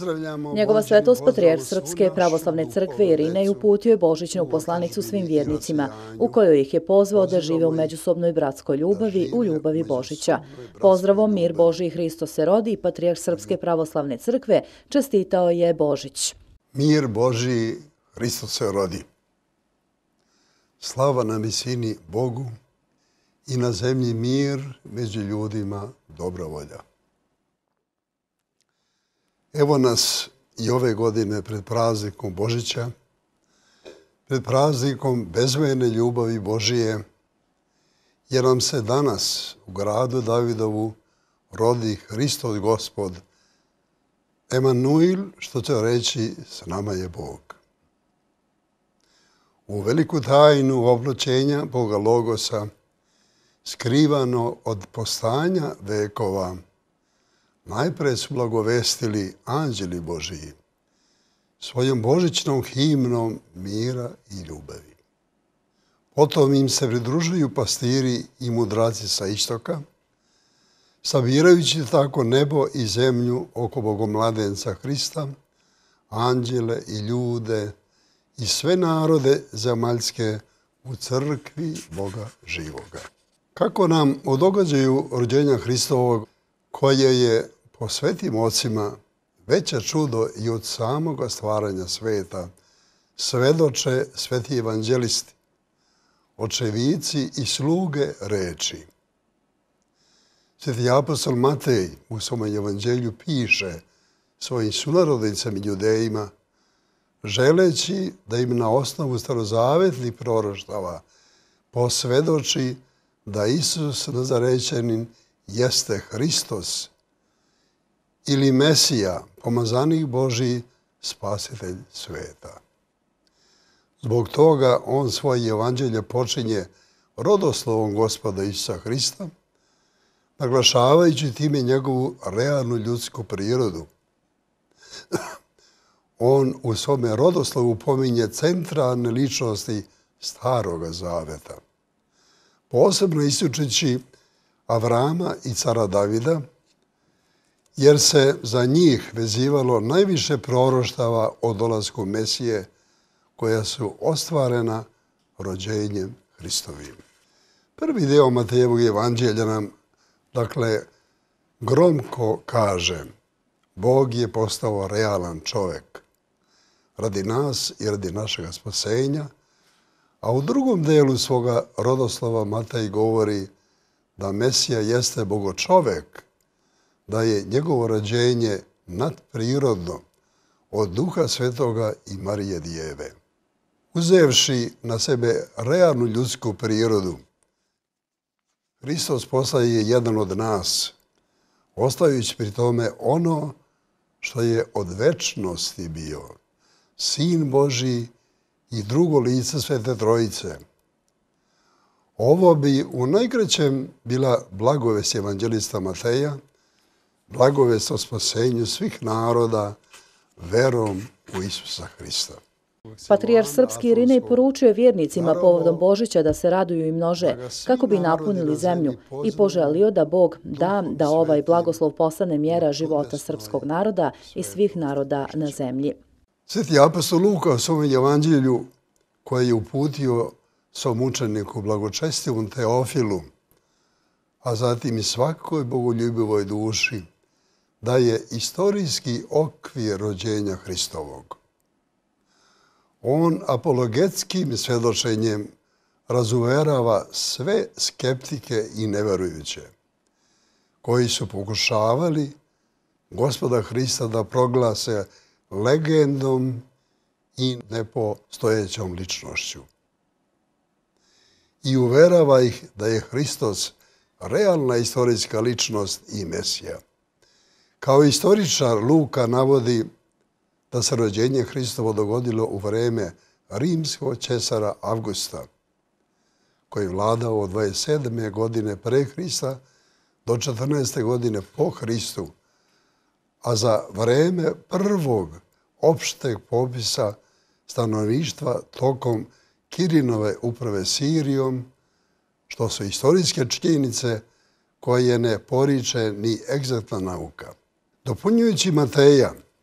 Njegova svetost patrijarh Srpske pravoslavne crkve Irinej uputio je božićnu poslanicu svim vjernicima, u kojoj ih je pozvao da žive u međusobnoj bratskoj ljubavi, u ljubavi Božića. Pozdravom, mir Božji, Hristos se rodi, patrijarh Srpske pravoslavne crkve čestitao je Božić. Mir Božji, Hristos se rodi. Slava na visini Bogu i na zemlji mir, među ljudima dobra volja. Evo nas i ove godine pred praznikom Božića, pred praznikom bezmejne ljubavi Božije, jer nam se danas u gradu Davidovu rodi Hristos Gospod, Emanuil, što će reći s nama je Bog. U veliku tajnu obločenja Boga Logosa, skrivano od postanja vekova, najpre su blagovestili anđeli Božiji, svojom božićnom himnom mira i ljubavi. Potom im se pridružuju pastiri i mudraci sa istoka, sabirajući tako nebo i zemlju oko Bogomladenca Hrista, anđele i ljude i sve narode zemaljske u crkvi Boga živoga. Kako nam o događaju rođenja Hristovog, koje je po svetim ocima veće čudo i od samoga stvaranja sveta, svedoče sveti evanđelisti, očevici i sluge reči. Sveti apostol Matej u svom evanđelju piše svojim sunarodnicama i judejima, želeći da im na osnovu starozavetnih proroštava posvedoči da Isus Nazarećanin jeste Hristos ili Mesija, pomazanik Božji, spasitelj sveta. Zbog toga on svoje evanđelje počinje rodoslovom Gospoda Isusa Hrista, naglašavajući time njegovu realnu ljudsku prirodu. On u svome rodoslovu pominje centralne ličnosti Staroga Zaveta, posebno ističući Avrama i cara Davida, jer se za njih vezivalo najviše proroštava o dolasku Mesije, koja su ostvarena rođenjem Hristovim. Prvi deo Matejevog evanđelja nam, gromko kaže, Bog je postao realan čovjek radi nas i radi našega spasenja, a u drugom delu svoga rodoslova Matej govori da Mesija jeste bogočovek, da je njegovo rođenje nadprirodno od Duha Svetoga i Marije Djeve. Uzevši na sebe realnu ljudsku prirodu, Hristos postaje jedan od nas, ostajući pri tome ono što je od večnosti bio, Sin Božji i drugo lice Svete Trojice. Ovo bi u najkraćem bila blagovest evanđelista Mateja, blagovest o spasenju svih naroda verom u Isusa Hrista. Patrijarh Srpski Irinej poručio je vjernicima povodom Božića da se raduju i množe, kako bi napunili zemlju, i poželio da Bog da ovaj blagoslov postane mjera života srpskog naroda i svih naroda na zemlji. Sveti apostol Luka u svom evanđelju, koji je uputio svom učeniku blagočestivom Teofilu, a zatim i svakoj bogoljubivoj duši, daje istorijski okvir rođenja Hristovog. On apologetskim svjedočenjem razuverava sve skeptike i neverujuće, koji su pokušavali Gospoda Hrista da proglase legendom i nepostojećom ličnošću. I uverava ih da je Hristos realna istorijska ličnost i Mesija. Kao istoričar Luka navodi da se rođenje Hristovo dogodilo u vreme rimskog cesara Avgusta, koji je vladao od 27. godine pre Hrista do 14. godine po Hristu, a za vreme prvog opšteg popisa stanovništva tokom Kirinove uprave Sirijom, što su istorijske činjenice koje ne poriče ni egzaktna nauka. Dopunjujući Mateja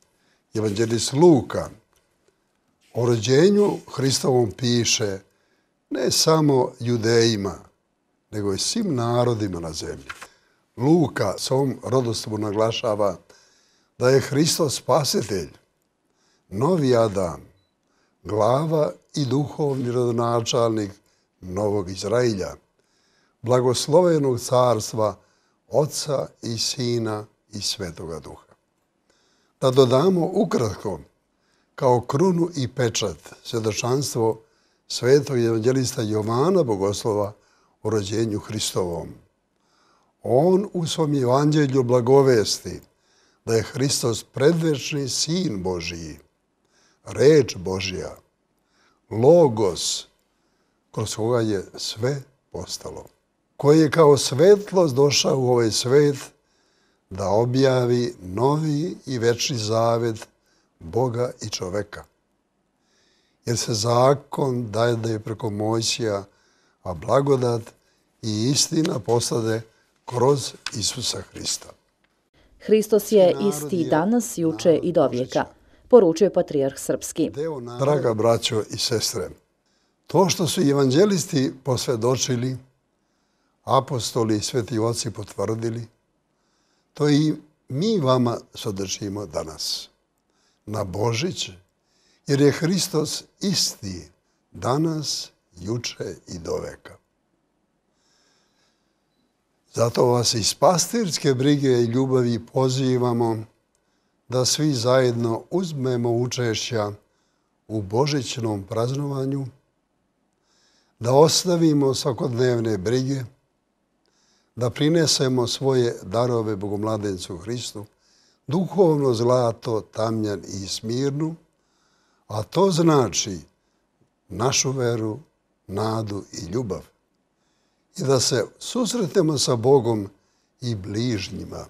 Evanđelist Luka o rođenju Hristovom piše ne samo Judejima, nego i svim narodima na zemlji. Luka s ovom rodoslovom naglašava da je Hristos spasitelj, novi Adam, glava i duhovni rodonačelnik novog Izrailja, blagoslovenog carstva Oca i Sina i Svetoga Duha. Da dodamo ukratko, kao krunu i pečat, svjedočanstvo svetog evanđelista Jovana Bogoslova o rođenju Hristovom. On u svom evanđelju blagovesti da je Hristos predvečni Sin Božiji, reč Božja, logos, kroz koga je sve postalo, koji je kao svetlost došao u ovaj svet da objavi novi i večni zavet Boga i čoveka. Jer se zakon daje preko Mojsija, a blagodat i istina poslade kroz Isusa Hrista. Hristos je isti danas, juče i dovijeka, poručuje patrijarh srpski. Draga braćo i sestre, to što su evanđelisti posvjedočili, apostoli i sveti oci potvrdili, to i mi vama svjedočimo danas. Na Božić, jer je Hristos isti danas, juče i doveka. Zato vas iz pastirske brige i ljubavi pozivamo da svi zajedno uzmemo učešća u božićnom praznovanju, da ostavimo svakodnevne brige, da prinesemo svoje darove Bogomladencu Hristu, duhovno zlato, tamjan i smirnu, a to znači našu veru, nadu i ljubav. I da se susretnemo sa Bogom i bližnjima.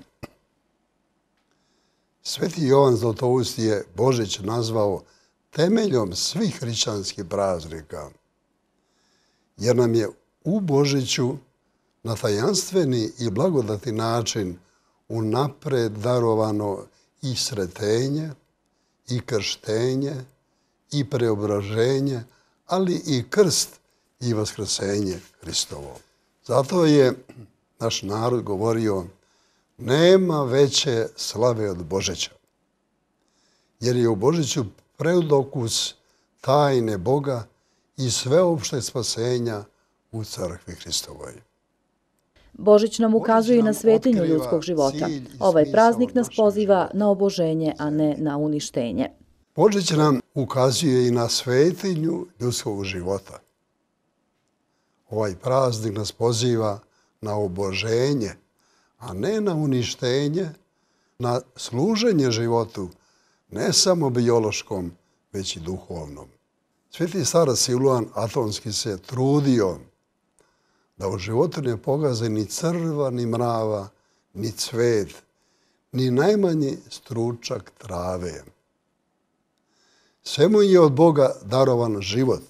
Sveti Jovan Zlatoust je Božić nazvao temeljom svih hrišćanskih praznika, jer nam je u Božiću na tajanstveni i blagodati način unapred darovano i sretenje, i krštenje, i preobraženje, ali i krst i vaskrsenje Hristovo. Zato je naš narod govorio nema veće slave od Božića, jer je u Božiću predokus tajne Boga i sveopšte spasenja u crkvi Hristovoj. Božić nam ukazuje i na svetinju ljudskog života. Ovaj praznik nas poziva na oboženje, a ne na uništenje. Božić nam ukazuje i na svetinju ljudskog života. Ovaj praznik nas poziva na oboženje, a ne na uništenje, na služenje životu, ne samo biološkom, već i duhovnom. Sveti starac Siluan Atonski se trudio da u životu ne pogaze ni crva, ni mrava, ni cvet, ni najmanji stručak trave. Svemu je od Boga darovan život,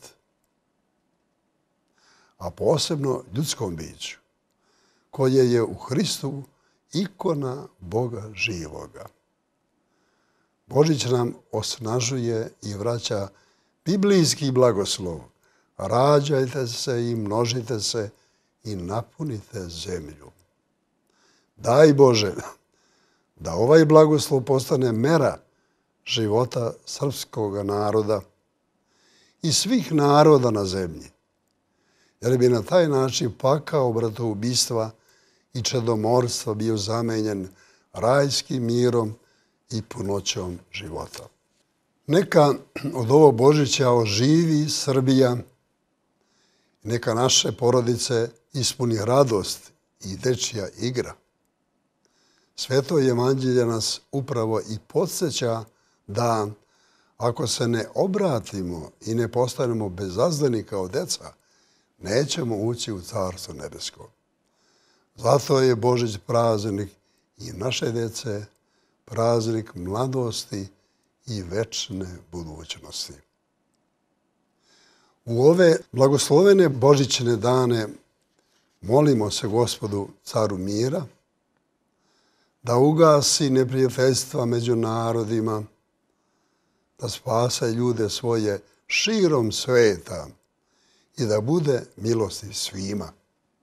a posebno ljudskom biću, koje je u Hristu ikona Boga živoga. Božić nam osnažuje i vraća biblijski blagoslov. Rađajte se i množite se i napunite zemlju. Daj Bože da ovaj blagoslov postane mera života srpskog naroda i svih naroda na zemlji, jer bi na taj način pakao bratoubistva i čedomorstva bio zamenjen rajskim mirom i punoćom života. Neka od ovog Božića oživi Srbija, neka naše porodice ispuni radost i dečija igra. Sveto evanđelje nas upravo i podsjeća da ako se ne obratimo i ne postanemo bezazdani kao deca, nećemo ući u Carstvo nebesko. Zato je Božić praznik i naše dece, praznik mladosti i večne budućnosti. U ove blagoslovene božićne dane molimo se Gospodu, caru mira, da ugasi neprijateljstva među narodima, da spase ljude svoje širom sveta i da bude milosti svima.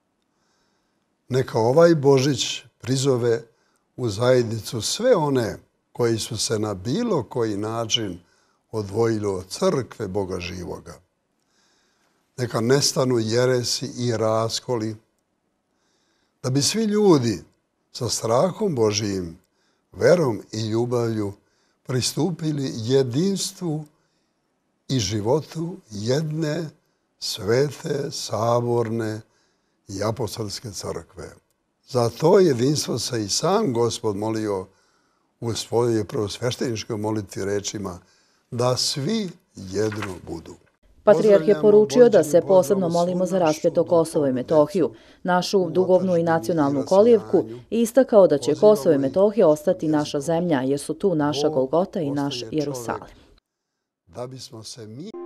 Neka ovaj Božić prizove u zajednicu sve one koji su se na bilo koji način odvojili od crkve Boga živoga. Neka nestanu jeresi i raskoli, da bi svi ljudi sa strahom Božijim, verom i ljubavlju pristupili jedinstvu i životu jedne svete, saborne i apostolske crkve. Za to jedinstvo se i sam Gospod molio u svojoj prvosvešteničkoj molitvi rečima da svi jedno budu. Patrijarh je poručio da se posebno molimo za raspeto Kosovo i Metohiju, našu dugovnu i nacionalnu kolijevku, i istakao da će Kosovo i Metohija ostati naša zemlja, jer su tu naša Golgota i naš Jerusalim. Da bismo se mi